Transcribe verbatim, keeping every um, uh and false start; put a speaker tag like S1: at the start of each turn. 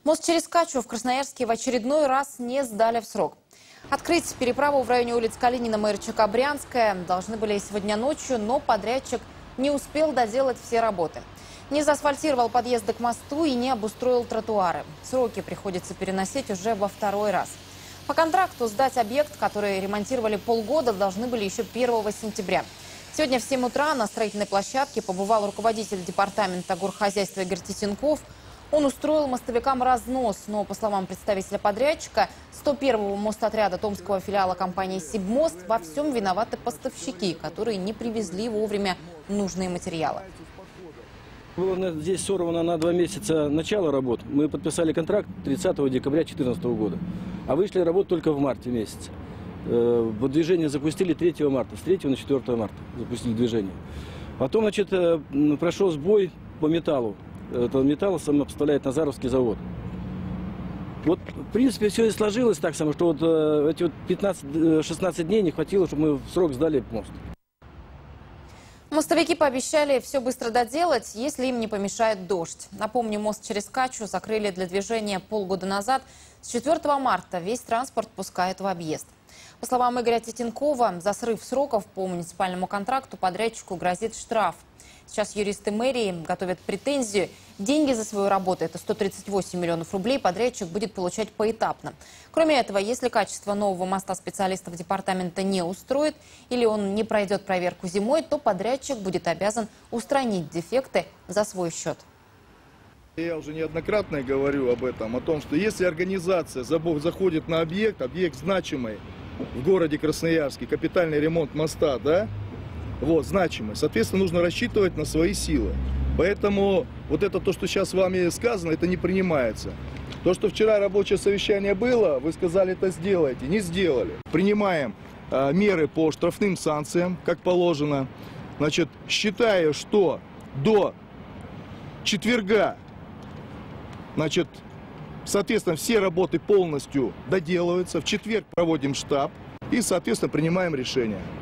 S1: Мост через Качу в Красноярске в очередной раз не сдали в срок. Открыть переправу в районе улиц Калинина, Мэрчика, Брянская должны были сегодня ночью, но подрядчик не успел доделать все работы. Не заасфальтировал подъезды к мосту и не обустроил тротуары. Сроки приходится переносить уже во второй раз. По контракту сдать объект, который ремонтировали полгода, должны были еще первого сентября. Сегодня в семь утра на строительной площадке побывал руководитель департамента горхозяйства Игорь Титенков. Он устроил мостовикам разнос, но, по словам представителя подрядчика, сто первого мостотряда томского филиала компании «Сибмост» во всем виноваты поставщики, которые не привезли вовремя нужные материалы.
S2: Было здесь сорвано на два месяца начало работ. Мы подписали контракт тридцатого декабря две тысячи четырнадцатого года, а вышли работы только в марте месяце. Движение запустили третьего марта, с третьего на четвёртое марта запустили движение. Потом, значит, прошел сбой по металлу. Этого металла сам поставляет Назаровский завод. Вот, в принципе, все и сложилось так само, что вот эти вот пятнадцать-шестнадцать дней не хватило, чтобы мы в срок сдали мост.
S1: Мостовики пообещали все быстро доделать, если им не помешает дождь. Напомню, мост через Качу закрыли для движения полгода назад. С четвёртого марта весь транспорт пускают в объезд. По словам Игоря Титенкова, за срыв сроков по муниципальному контракту подрядчику грозит штраф. Сейчас юристы мэрии готовят претензию. Деньги за свою работу, это сто тридцать восемь миллионов рублей, подрядчик будет получать поэтапно. Кроме этого, если качество нового моста специалистов департамента не устроит или он не пройдет проверку зимой, то подрядчик будет обязан устранить дефекты за свой счет.
S3: Я уже неоднократно говорю об этом, о том, что если организация заходит на объект, объект значимый в городе Красноярске, капитальный ремонт моста, да, вот, значимый, соответственно, нужно рассчитывать на свои силы. Поэтому вот это то, что сейчас вами сказано, это не принимается. То, что вчера рабочее совещание было, вы сказали, это сделайте, не сделали. Принимаем э, меры по штрафным санкциям, как положено. Значит, считаю, что до четверга, значит, соответственно, все работы полностью доделываются. В четверг проводим штаб и, соответственно, принимаем решение.